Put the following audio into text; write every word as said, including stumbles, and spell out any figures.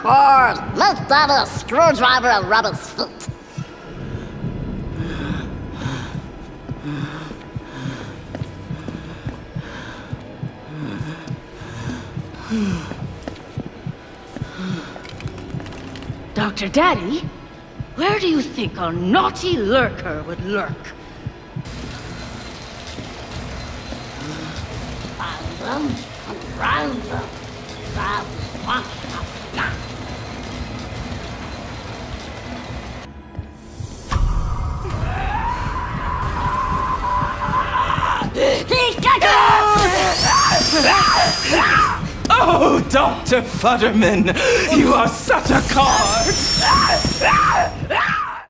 bored. Let's add a screwdriver and rub his feet. Doctor Daddy, where do you think our naughty lurker would lurk? Round them and round them. Round one of them. Oh, Doctor Futterman, you are such a card!